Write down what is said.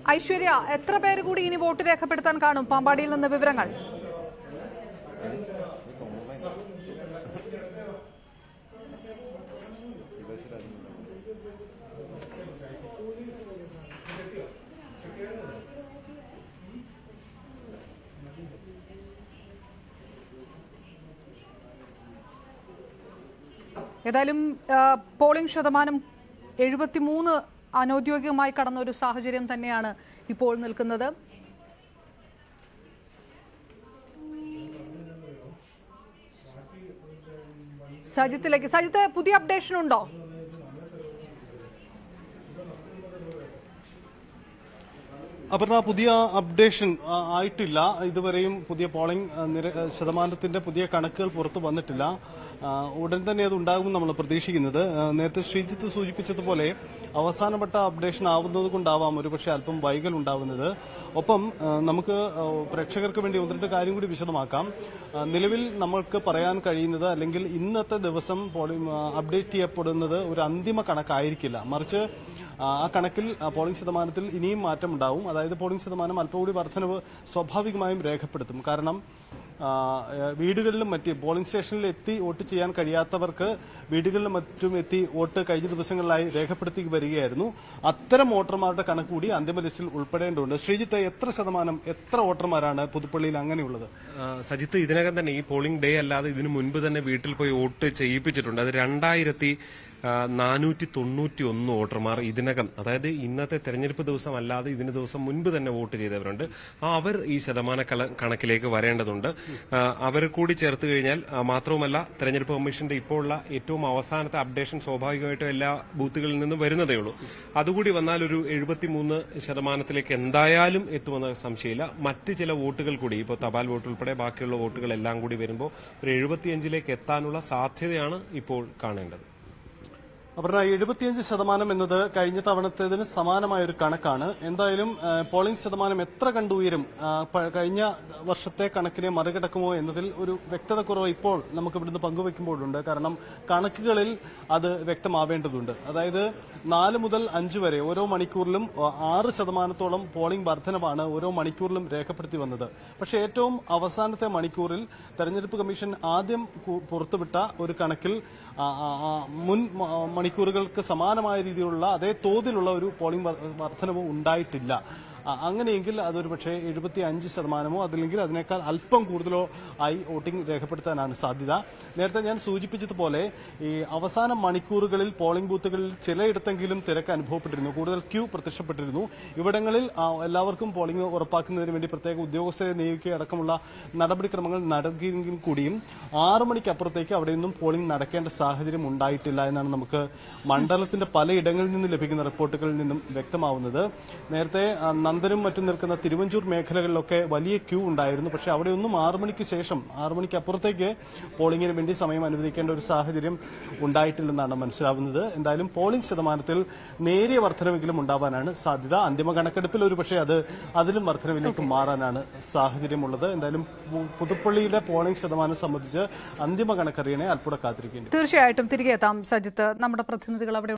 ഐശ്വര്യ, എത്ര പേര് കൂടി ഇനി വോട്ട് രേഖപ്പെടുത്താൻ കാണും? പാമ്പാടിയിൽ നിന്ന് വിവരങ്ങൾ. ഏതായാലും പോളിംഗ് ശതമാനം 73 അനൌദ്യോഗികമായി കടന്ന ഒരു സാഹചര്യം തന്നെയാണ് ഇപ്പോൾ നിൽക്കുന്നത്. സജിത്തിലേക്ക്. സജിത്ത്, പുതിയ അപ്ഡേഷൻ ഉണ്ടോ? അപർണ, പുതിയ അപ്ഡേഷൻ ആയിട്ടില്ല. ഇതുവരെയും പുതിയ പോളിംഗ് ശതമാനത്തിന്റെ പുതിയ കണക്കുകൾ പുറത്തു വന്നിട്ടില്ല. ഉടൻ തന്നെ അത് ഉണ്ടാകുമെന്ന് നമ്മൾ പ്രതീക്ഷിക്കുന്നത്. നേരത്തെ ശ്രീജിത്ത് സൂചിപ്പിച്ചതുപോലെ അവസാനപ്പെട്ട അപ്ഡേഷൻ ആവുന്നത് കൊണ്ടാവാം ഒരുപക്ഷെ അല്പം വൈകൽ ഉണ്ടാവുന്നത്. ഒപ്പം നമുക്ക് പ്രേക്ഷകർക്ക് വേണ്ടി ഒന്ന് രണ്ട് കാര്യം കൂടി വിശദമാക്കാം. നിലവിൽ നമ്മൾക്ക് പറയാൻ കഴിയുന്നത്, അല്ലെങ്കിൽ ഇന്നത്തെ ദിവസം അപ്ഡേറ്റ് ചെയ്യപ്പെടുന്നത് ഒരു അന്തിമ കണക്കായിരിക്കില്ല. മറിച്ച് ആ കണക്കിൽ പോളിംഗ് ശതമാനത്തിൽ ഇനിയും മാറ്റമുണ്ടാവും. അതായത് പോളിംഗ് ശതമാനം അല്പം കൂടി വർധനവ് സ്വാഭാവികമായും രേഖപ്പെടുത്തും. കാരണം വീടുകളിലും മറ്റും പോളിംഗ് സ്റ്റേഷനിൽ എത്തി വോട്ട് ചെയ്യാൻ കഴിയാത്തവർക്ക് വീടുകളിലും മറ്റും എത്തി വോട്ട് കഴിഞ്ഞ ദിവസങ്ങളിലായി രേഖപ്പെടുത്തി വരികയായിരുന്നു. അത്തരം വോട്ടർമാരുടെ കണക്ക് കൂടി അന്തിമ ലിസ്റ്റിൽ ഉൾപ്പെടേണ്ടതുണ്ട്. ശ്രീജിത്ത്, എത്ര വോട്ടർമാരാണ് പുതുപ്പള്ളിയിൽ അങ്ങനെയുള്ളത്? സജിത്ത്, ഇതിനകം തന്നെ ഈ പോളിംഗ് ഡേ അല്ലാതെ ഇതിനു മുൻപ് തന്നെ വീട്ടിൽ പോയി വോട്ട് ചെയ്യിപ്പിച്ചിട്ടുണ്ട്. അത് 2491 വോട്ടർമാർ ഇതിനകം, അതായത് ഇന്നത്തെ തെരഞ്ഞെടുപ്പ് ദിവസം അല്ലാതെ ഇതിന് ദിവസം മുൻപ് തന്നെ വോട്ട് ചെയ്തവരുണ്ട്. അവർ ഈ ശതമാന കണക്കിലേക്ക് വരേണ്ടതുണ്ട്. അവർ കൂടി ചേർത്ത് കഴിഞ്ഞാൽ മാത്രവുമല്ല, തെരഞ്ഞെടുപ്പ് കമ്മീഷന്റെ ഇപ്പോൾ ഉള്ള ഏറ്റവും അവസാനത്തെ അപ്ഡേഷൻ സ്വാഭാവികമായിട്ടും എല്ലാ ബൂത്തുകളിൽ നിന്നും വരുന്നതേ ഉള്ളൂ. അതുകൂടി വന്നാൽ ഒരു 73% എന്തായാലും എത്തുമെന്ന സംശയമില്ല. മറ്റ് ചില വോട്ടുകൾ കൂടി, ഇപ്പോൾ തപാൽ വോട്ട് ഉൾപ്പെടെ ബാക്കിയുള്ള വോട്ടുകളെല്ലാം കൂടി വരുമ്പോൾ ഒരു 75% എത്താനുള്ള സാധ്യതയാണ് ഇപ്പോൾ കാണേണ്ടത്. അപർണ, 75% എന്നത് കഴിഞ്ഞ തവണത്തേതിന് സമാനമായ ഒരു കണക്കാണ്. എന്തായാലും പോളിംഗ് ശതമാനം എത്ര കണ്ടു ഉയരും, കഴിഞ്ഞ വർഷത്തെ കണക്കിനെ മറികടക്കുമോ എന്നതിൽ ഒരു വ്യക്തത കുറവ് ഇപ്പോൾ നമുക്ക് ഇവിടുന്ന് പങ്കുവെക്കുമ്പോഴുണ്ട്. കാരണം കണക്കുകളിൽ അത് വ്യക്തമാവേണ്ടതുണ്ട്. അതായത് 4 മുതൽ 5 വരെ ഓരോ മണിക്കൂറിലും 6% പോളിംഗ് വർധനവാണ് ഓരോ മണിക്കൂറിലും രേഖപ്പെടുത്തി വന്നത്. പക്ഷേ ഏറ്റവും അവസാനത്തെ മണിക്കൂറിൽ തെരഞ്ഞെടുപ്പ് കമ്മീഷൻ ആദ്യം പുറത്തുവിട്ട ഒരു കണക്കിൽ മുൻ മണിക്കൂറുകൾക്ക് സമാനമായ രീതിയിലുള്ള അതേ തോതിലുള്ള ഒരു പോളിംഗ് വർധനവും ഉണ്ടായിട്ടില്ല. അങ്ങനെയെങ്കിൽ അതൊരു പക്ഷേ 75% അതല്ലെങ്കിൽ അതിനേക്കാൾ അല്പം കൂടുതലോ ആയി വോട്ടിംഗ് രേഖപ്പെടുത്താനാണ് സാധ്യത. നേരത്തെ ഞാൻ സൂചിപ്പിച്ചതുപോലെ ഈ അവസാന മണിക്കൂറുകളിൽ പോളിംഗ് ബൂത്തുകളിൽ ചിലയിടത്തെങ്കിലും തിരക്ക് അനുഭവപ്പെട്ടിരുന്നു, കൂടുതൽ ക്യൂ പ്രത്യക്ഷപ്പെട്ടിരുന്നു. ഇവിടങ്ങളിൽ എല്ലാവർക്കും പോളിംഗ് ഉറപ്പാക്കുന്നതിന് വേണ്ടി പ്രത്യേക ഉദ്യോഗസ്ഥരെ നിയോഗിക്കുക അടക്കമുള്ള നടപടിക്രമങ്ങൾ നടത്തിയെങ്കിൽ കൂടിയും 6 മണിക്കപ്പുറത്തേക്ക് അവിടെയൊന്നും പോളിംഗ് നടക്കേണ്ട സാഹചര്യം ഉണ്ടായിട്ടില്ല എന്നാണ് നമുക്ക് മണ്ഡലത്തിന്റെ പലയിടങ്ങളിൽ നിന്ന് ലഭിക്കുന്ന റിപ്പോർട്ടുകളിൽ നിന്നും വ്യക്തമാവുന്നത്. നേരത്തെ നന്ദനും മറ്റും നിൽക്കുന്ന തിരുവഞ്ചൂർ മേഖലകളിലൊക്കെ വലിയ ക്യൂ ഉണ്ടായിരുന്നു. പക്ഷെ അവിടെയൊന്നും 6 മണിക്ക് ശേഷം 6 മണിക്കപ്പുറത്തേക്ക് പോളിംഗിന് വേണ്ടി സമയം അനുവദിക്കേണ്ട ഒരു സാഹചര്യം ഉണ്ടായിട്ടില്ലെന്നാണ് മനസ്സിലാവുന്നത്. എന്തായാലും പോളിംഗ് ശതമാനത്തിൽ നേരിയ വർധനമെങ്കിലും ഉണ്ടാവാനാണ് സാധ്യത. അന്തിമ കണക്കെടുപ്പിൽ ഒരു പക്ഷേ അതിലും വർധനവിലേക്ക് മാറാനാണ് സാഹചര്യമുള്ളത്. എന്തായാലും പുതുപ്പള്ളിയിലെ പോളിംഗ് ശതമാനം സംബന്ധിച്ച് അന്തിമ കണക്കറിയണേ അൽപ്പൂടെ കാത്തിരിക്കേണ്ടി. തീർച്ചയായിട്ടും തിരികെ എത്താം സജിത്ത്. നമ്മുടെ പ്രതിനിധികൾ അവിടെ